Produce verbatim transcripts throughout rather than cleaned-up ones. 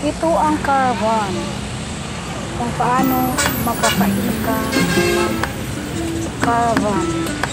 Ito ang caravan. Kung paano magpapain ka ng caravan.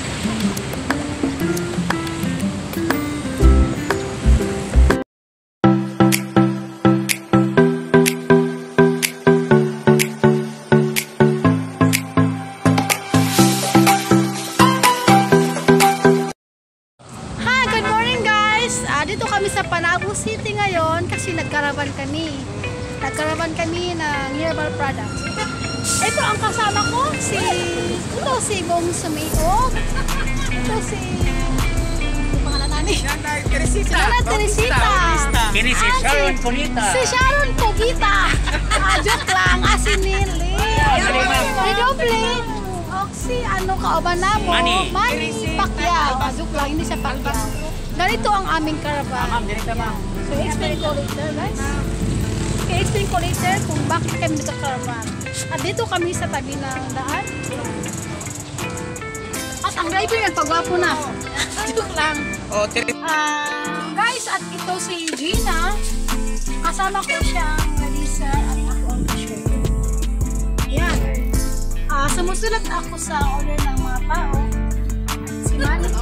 Dito kami sa Panabo City ngayon kasi nagkaravan kami. Nagkaravan kami ng herbal products. Ito ang kasama ko, si ito si Bong Sumiog. Ito si pangalan nani? Nana Teresita. Nana Teresita. Ini si Sharon Pugita. Si Sharon Pugita. Ah, joke lang, asin nili. Di doble. Oxy, ano kauban na mo? Manny. Manny Pacquiao. Joke lang, hindi siya Pacquiao. Ganito ang aming caravan. Ma'am, direct ma'am. So, explain ko later, guys. Okay, explain ko later kung bakit kami dito caravan. At dito kami sa tabi ng daan. At ang driver nagpagwapo na. Joke lang. Oh, uh, guys, at ito si Gina. Kasama ko siyang Melissa at ako ang cashier. Ayan. Uh, sumusulat ako sa order ng mga tao. Si Manny.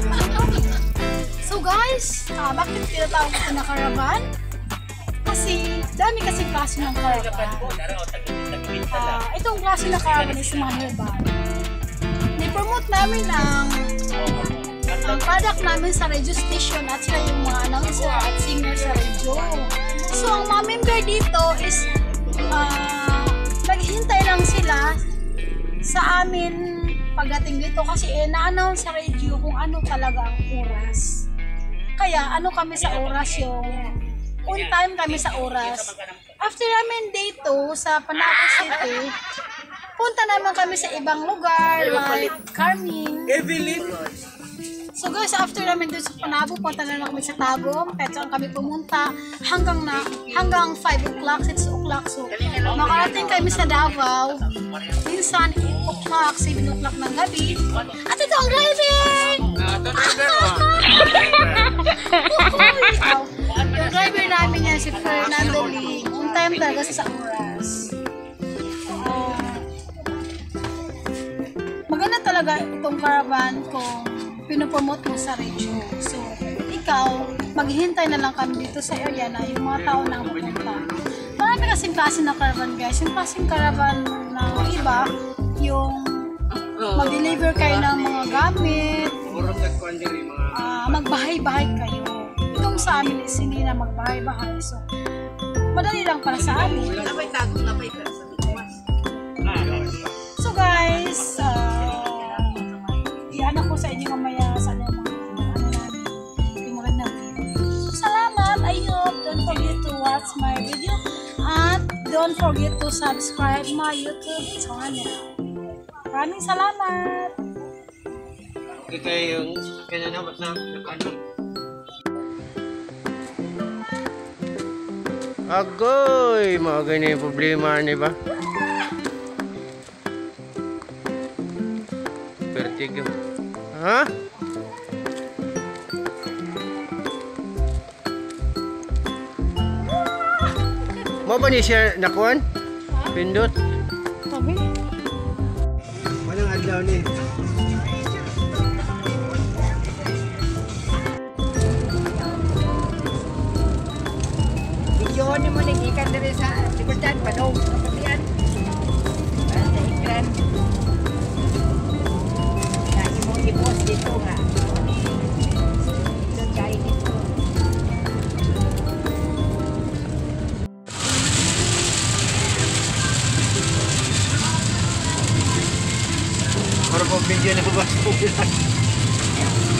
So guys, uh, bakit tinatawag ito na caravan? Kasi dami kasi klase ng caravan. Uh, itong klase na caravan is mga herbal. Ni-promote namin ang, ang product namin sa radio station at sila yung mga announcer at singer sa radio. So ang mga member dito is uh, naghihintay lang sila sa amin pagdating dito kasi eh, na-announce sa radio kung ano talaga ang oras. Kaya ano kami sa oras yung on time kami sa oras. After namin dito sa Panabo City, punta naman kami sa ibang lugar like Carmen. So guys, after namin dito sa Panabo, punta na lang kami sa Tagum. Kahit saan kami pumunta hanggang na hanggang five o'clock, six o'clock. So makarating kami sa Davao. Minsan eight o'clock, seven o'clock ng gabi. At ito ang driving! Yung driver namin yan, si Fernando Lee. On time talaga sa oras. Uh, maganda talaga itong caravan kung pinupromote mo sa radio. So, ikaw, maghihintay na lang kami dito sa area na yung mga tao na pupunta. Marami kasing klase na caravan guys. Yung klaseng caravan ng iba, yung mag-deliver kayo ng mga gamit, uh, magbahay-bahay kayo. Itong sa amin is hindi na magbahay-bahay. So, madali lang para sa amin. So guys, uh, yan ako sa inyo mamaya sa ano mga ano namin, pinurin na video. So, salamat. I hope don't forget to watch my video and don't forget to subscribe my YouTube channel. Maraming salamat! Ito yung kinanabat na ano. Agoy! Mga ganyan yung problema, di ba? Vertigo. Ha? Mo ba ni siya nakuan? Pindot? Sabi? Walang adlaw ni. Video ni mo ning ikan dari sa likudan padong kapatian. Para sa ikran. Ya imo i-post dito nga. Dito kay dito. Para po video na babas po.